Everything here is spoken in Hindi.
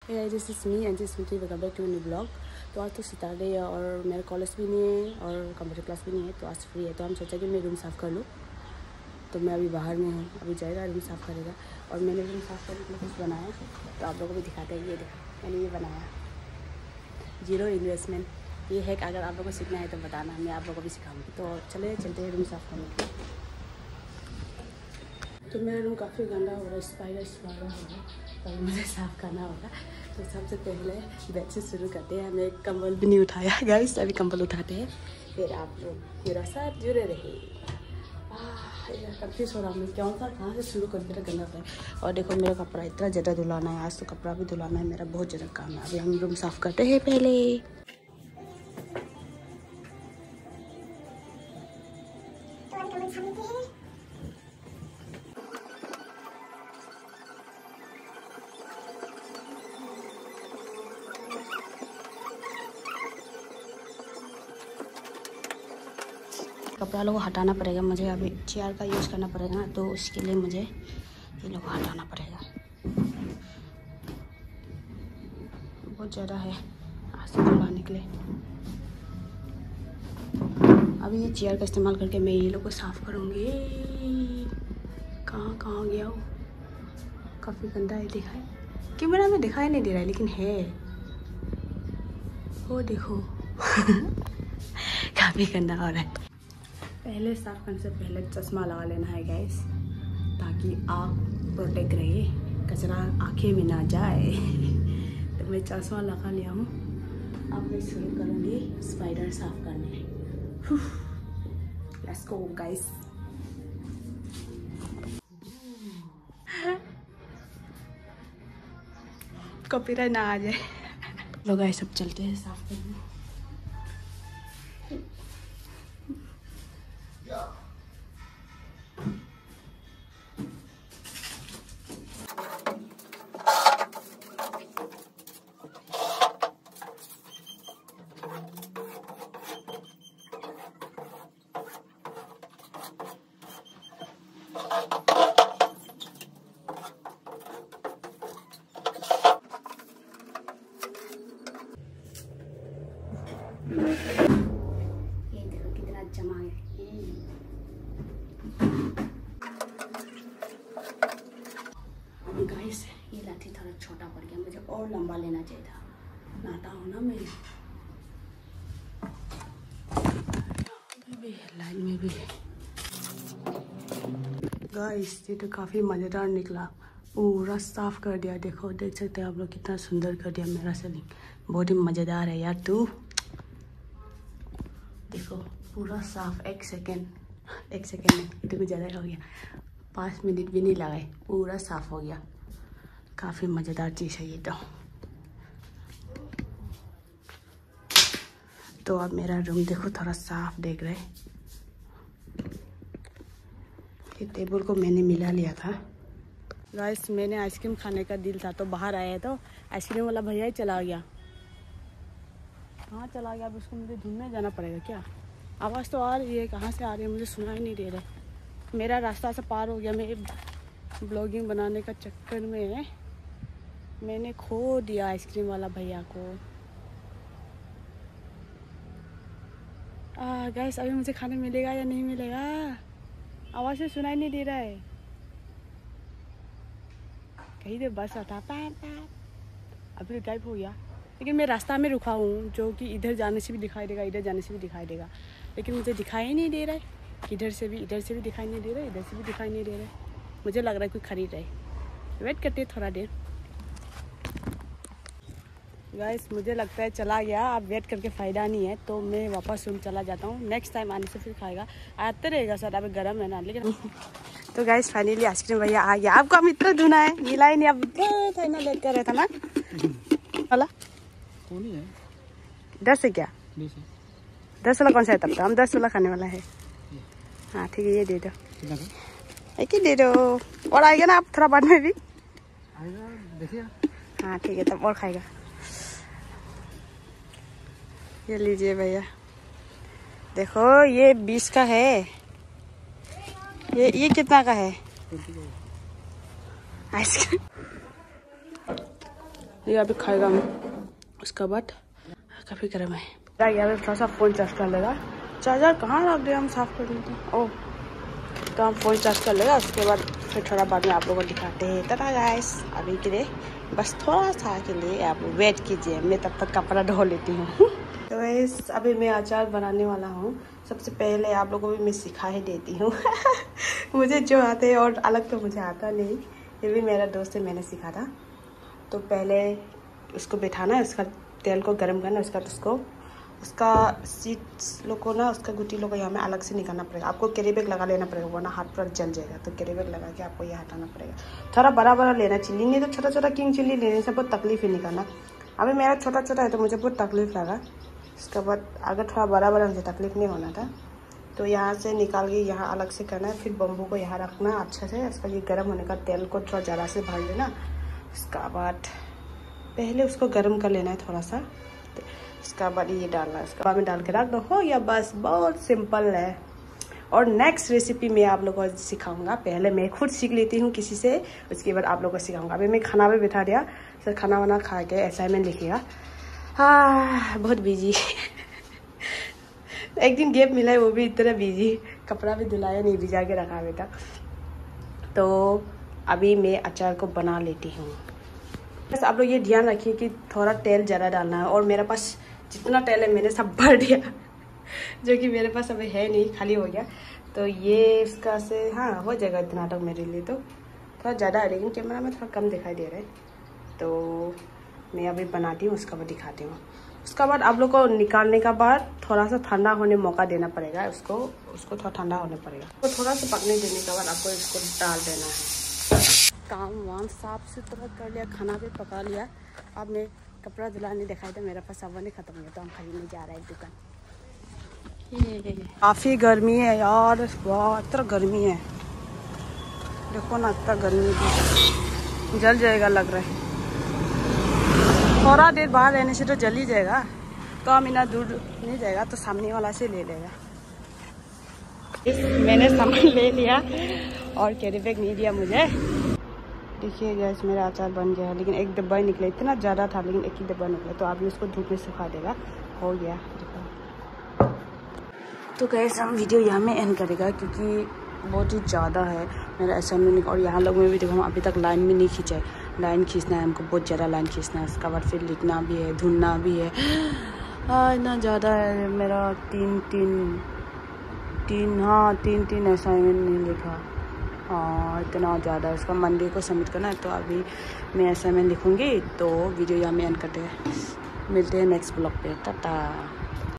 This is me and this Smriti, welcome back to new blog. तो आज तो सैटरडे है और मेरा कॉलेज भी नहीं है और कंप्यूटर क्लास भी नहीं है, तो आज फ्री है। तो हम सोचा कि मैं रूम साफ़ कर लूँ। तो मैं अभी बाहर में हूँ, अभी जाएगा रूम साफ़ करेगा। और मैंने रूम साफ़ करने के लिए कुछ बनाया, तो आप लोगों को भी दिखाते हैं। ये देखो मैंने ये बनाया, 0 इन्वेस्टमेंट। ये है कि अगर आप लोगों को सीखना है तो बताना, मैं आप लोगों को भी सिखाऊंगी। तो चलते हैं रूम साफ़ करने के लिए। तो मेरा रूम काफ़ी गंदा हो रहा है, स्पाइडर हो रहा है, तो मुझे साफ़ करना होगा। तो सबसे पहले बेड से शुरू करते हैं। हमने कंबल भी नहीं उठाया गाइस, अभी कंबल उठाते हैं, फिर आप लोग मेरा साथ जुड़े रहे। कंफ्यूज हो रहा हूँ मैं, कहाँ से शुरू कर, मेरा गंदा है। और देखो मेरा कपड़ा इतना ज़्यादा धुलाना है, आज तो कपड़ा भी धुलाना है, मेरा बहुत ज़्यादा काम है। अभी हम रूम साफ़ करते हैं पहले। कपड़ा लोगों को हटाना पड़ेगा मुझे, अभी चेयर का यूज़ करना पड़ेगा ना, तो उसके लिए मुझे ये लोग हटाना पड़ेगा। बहुत ज़्यादा है आज से धुलाने के लिए। अभी ये चेयर का इस्तेमाल करके मैं ये लोग को साफ़ करूँगी। कहाँ गया वो, काफ़ी गंदा है, दिखाई कैमरा में दिखाई नहीं दे रहा है, लेकिन है वो देखो काफ़ी गंदा हो रहा है। पहले साफ करने से पहले चश्मा लगा लेना है गैस, ताकि आँख प्रोटेक्ट रहे, कचरा आँखें में ना जाए। तो मैं चश्मा लगा लिया हूँ। अब मैं शुरू करूँगी स्पाइडर साफ करने। Let's go guys. कॉपीराइट ना आ जाए। लोग गाइस सब चलते हैं साफ करने। ये देखो कितना जमा है। गाइस ये लाठी थोड़ा छोटा पड़ गया, मुझे और लंबा लेना चाहिए था, नाटा हूँ ना मैं। लाइन में भी गाइस ये तो काफ़ी मज़ेदार निकला, पूरा साफ कर दिया। देखो देख सकते हैं आप लोग, कितना सुंदर कर दिया मेरा सेलिंग, बहुत ही मज़ेदार है यार। तू देखो पूरा साफ, एक सेकेंड में इतने कुछ ज़्यादा हो गया, 5 मिनट भी नहीं लगाए, पूरा साफ हो गया। काफ़ी मज़ेदार चीज़ है ये तो अब मेरा रूम देखो थोड़ा साफ देख रहे। ये टेबल को मैंने मिला लिया था गाइस, मैंने आइसक्रीम खाने का दिल था तो बाहर आया, तो आइसक्रीम वाला भैया ही चला गया। कहाँ चला गया, अब उसको मुझे ढूंढने जाना पड़ेगा क्या। आवाज़ तो आ रही है, कहाँ से आ रही है मुझे सुनाई नहीं दे रहा। मेरा रास्ता से पार हो गया, मैं ब्लॉगिंग बनाने का चक्कर में मैंने खो दिया आइसक्रीम वाला भैया को। गाइस अभी मुझे खाने मिलेगा या नहीं मिलेगा, आवाज़ से सुनाई नहीं दे रहा है। कहीं देर बस आता अभी गायब हो गया। लेकिन मैं रास्ता में रुका हूँ, जो कि इधर जाने से भी दिखाई देगा, इधर जाने से भी दिखाई देगा, लेकिन मुझे दिखाई नहीं दे रहा है। इधर से भी दिखाई नहीं दे रहा है, इधर से भी दिखाई नहीं दे रहा है। मुझे लग रहा है कोई खरीद रहा है। वेट करते हैं थोड़ा देर। गाइस मुझे लगता है चला गया, अब वेट करके फ़ायदा नहीं है, तो मैं वापस रूम चला जाता हूँ। नेक्स्ट टाइम आने से फिर खाएगा, आते रहेगा सर, अभी गर्म है ना। लेकिन तो गाइस फाइनली आइसक्रीम भैया आ गया। आपको हम इतना धुना है, मिला ही नहीं, अब इतना लेट कर रहा था ना वाला। 10 है क्या, 10 वाला कौन सा है, तब तो हम 10 वाला खाने वाला है। हाँ ठीक है, ये दे दो, एक ही दे दो। और आएगा ना आप थोड़ा बाद में भी देखिए। हाँ ठीक है, तब और खाएगा। ये लीजिए भैया, देखो ये 20 का है, ये कितना का है आइसक्रीम। ये अभी खाएगा हम, उसके बाद काफ़ी गर्म है। यहाँ पे थोड़ा सा फ़ोन चार्ज कर लेगा। चार्जर कहाँ रख दिया हम साफ़ कर लेते। ओह, तो हम फ़ोन चार्ज कर लेगा, उसके बाद फिर थोड़ा बाद में आप लोगों को दिखाते हैं। टाटा गाइस, अभी के लिए बस थोड़ा सा के लिए आप वेट कीजिए, मैं तब तक कपड़ा धो लेती हूँ। तो गाइस अभी मैं अचार बनाने वाला हूँ। सबसे पहले आप लोगों को भी मैं सिखा ही देती हूँ। मुझे जो आते हैं और अलग तो मुझे आता नहीं, ये भी मेरा दोस्त है, मैंने सीखा था। तो पहले उसको बैठाना है, उसका तेल को गर्म करना है, उसका उसको उसका सीड्स लोग को ना, उसका गुटी लोग को यहाँ में अलग से निकालना पड़ेगा। आपको कैरी बैग लगा लेना पड़ेगा, वरना हाथ पर जल जाएगा। तो कैरी बैग लगा के आपको ये हटाना पड़ेगा। थोड़ा बड़ा बड़ा लेना चिल्ली, नहीं तो छोटा छोटा किंग चिल्ली लेने से बहुत तकलीफ ही निकालना। अभी मेरा छोटा छोटा है तो मुझे बहुत तकलीफ लगा। उसके बाद अगर थोड़ा बड़ा बड़ा मुझे तकलीफ नहीं होना था। तो यहाँ से निकाल के यहाँ अलग से करना है, फिर बम्बू को यहाँ रखना अच्छा से। उसका ये गर्म होने का तेल को थोड़ा ज़्यादा से भर देना। उसका बाद पहले उसको गर्म कर लेना है थोड़ा सा, उसका बाद ये डालना है, उसके बाद में डाल के रख दो, हो या बस। बहुत सिंपल है। और नेक्स्ट रेसिपी मैं आप लोगों को सिखाऊंगा। पहले मैं खुद सीख लेती हूँ किसी से, उसके बाद आप लोगों को सिखाऊंगा। अभी मैं खाना भी बिठा दिया, सर खाना वाना खा के असाइनमेंट लिखेगा। हाँ बहुत बिजी। एक दिन गैप मिला है, वो भी इतना बिजी, कपड़ा भी धुलाया नहीं, भिजा के रखा अभी तक। तो अभी मैं अचार को बना लेती हूँ। बस आप लोग ये ध्यान रखिए कि थोड़ा तेल ज़्यादा डालना है। और मेरे पास जितना तेल है मैंने सब भर दिया, जो कि मेरे पास अभी है नहीं, खाली हो गया। तो ये इसका से हाँ हो जाएगा इतना तक मेरे लिए। तो थोड़ा ज़्यादा है, लेकिन कैमरा में थोड़ा कम दिखाई दे रहा है। तो मैं अभी बनाती हूँ, उसका बाद दिखाती हूँ। उसका बाद आप लोग को निकालने का बाद थोड़ा सा ठंडा होने मौका देना पड़ेगा। उसको थोड़ा ठंडा होने पड़ेगा। तो थोड़ा सा पकने देने के बाद आपको इसको डाल देना है। काम वाम साफ सुथरा कर लिया, खाना भी पका लिया। अब मैं कपड़ा धुलाने दिखाई था, मेरा पास सामान ही खत्म हो गया, तो हम खरीदने जा रहे हैं एक दुकान। काफ़ी गर्मी है यार, बहुत इतना गर्मी है। देखो ना इतना गर्मी है, जल जाएगा लग रहा है। थोड़ा देर बाहर रहने से तो जल ही जाएगा। तो हम इतना दूर नहीं जाएगा, तो सामने वाला से ले लेगा। मैंने सामान ले लिया और कैरी बैग नहीं दिया मुझे। देखिए गैस मेरा अचार बन गया है, लेकिन एक डब्बा ही निकला। इतना ज़्यादा था लेकिन एक ही डब्बा निकला। तो अभी उसको धूप में सुखा देगा, हो गया। तो गैस हम वीडियो यहाँ में एंड करेगा, क्योंकि बहुत ही ज़्यादा है मेरा असाइनमेंट। और यहाँ लोग में भी देखो, हम अभी तक लाइन में नहीं खींचा है। लाइन खींचना है हमको, बहुत ज़्यादा लाइन खींचना है। उसके बाद फिर लिखना भी है, ढूंढना भी है। इतना ज़्यादा है मेरा, तीन असाइनमेंट नहीं लिखा। हाँ इतना ज़्यादा, उसका मंडे को सबमिट करना है। तो अभी मैं असाइनमेंट लिखूँगी। तो वीडियो यहाँ में एंड करते हैं, मिलते हैं नेक्स्ट ब्लॉग पे। टाटा।